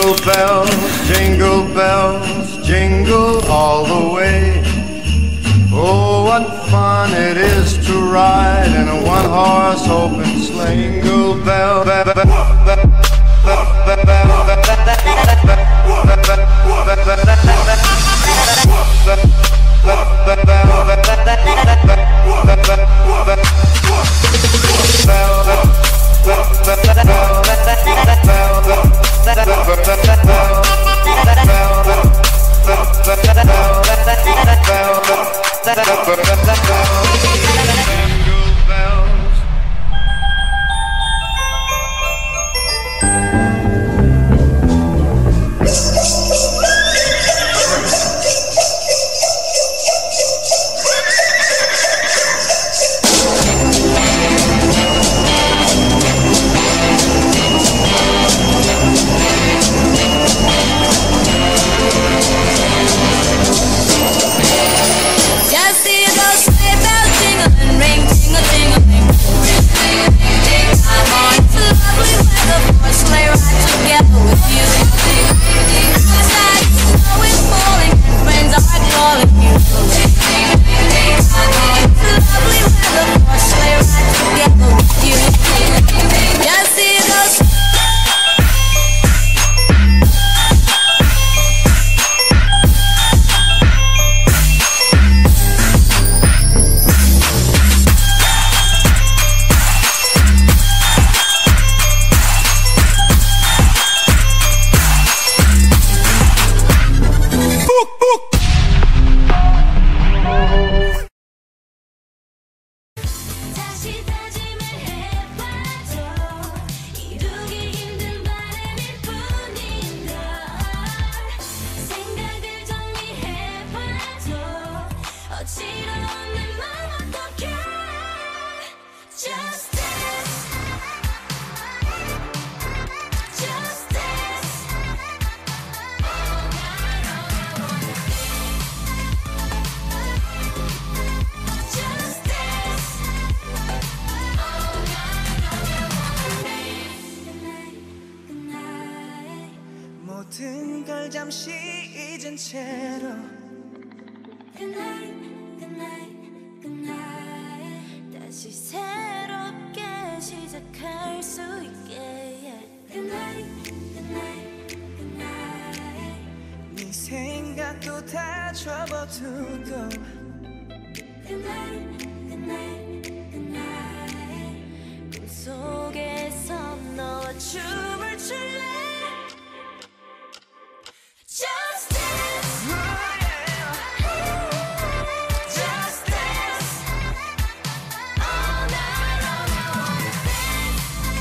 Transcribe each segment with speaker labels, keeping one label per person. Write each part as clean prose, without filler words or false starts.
Speaker 1: bells, jingle all the way. Oh, what fun it is to ride in a one-horse open sleigh. Jingle bell,
Speaker 2: 모든 걸 잠시 잊은 채로
Speaker 3: Good night, good night, good night. 다시 새롭게 시작할 수 있게. Good night, good night, good night.
Speaker 2: 네 생각도 다 접어두고
Speaker 3: Good night, good night, good night. 꿈속에서 너와 춤을 출래. Just dance,
Speaker 2: oh yeah.
Speaker 3: just dance. All night long I wanna dance.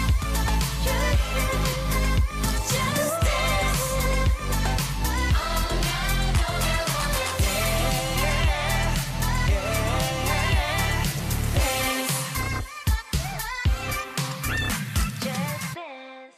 Speaker 3: Just dance. All night long I wanna dance. Just dance.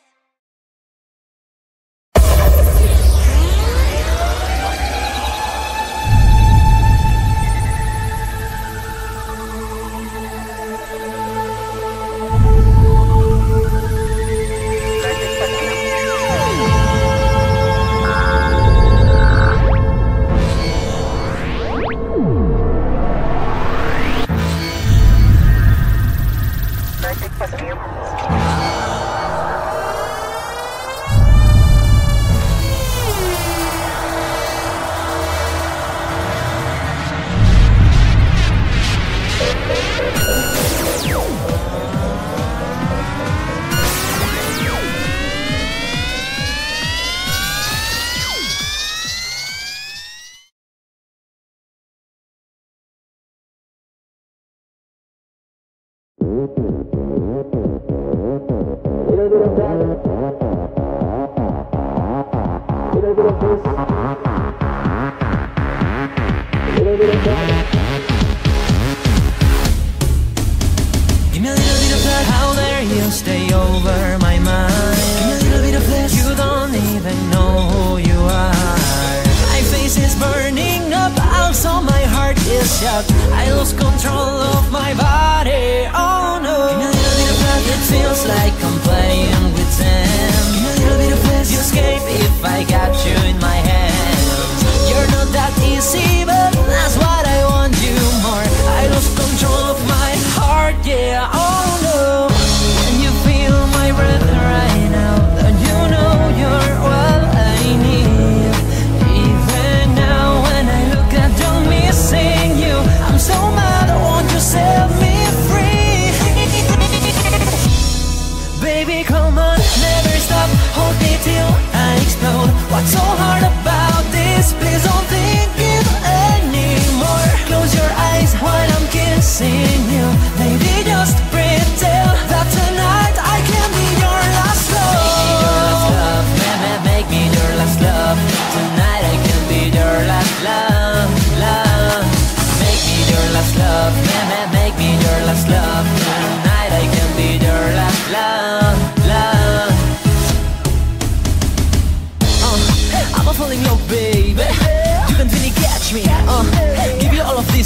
Speaker 4: Give me a little bit of that. How dare you stay over my mind? Give me a little bit of this. You don't even know who you are. My face is burning up, also my heart is shocked. I lost control of my body. Oh no. Give me a little bit of that. It feels like I'm playing with them. Give me a little bit of this. You escape if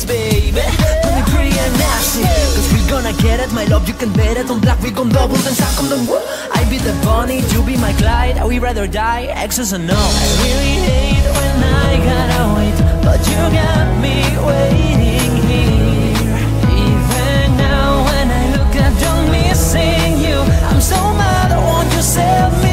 Speaker 4: this, baby. Let me pretty and nasty, cause we gonna get it, my love, you can bet it. On black, we gon' double, then stack on them. I be the Bonnie, you be my Clyde. We rather die, exes or no. I really hate when I gotta wait, but you got me waiting here. Even now when I look at you missing you, I'm so mad, won't you set me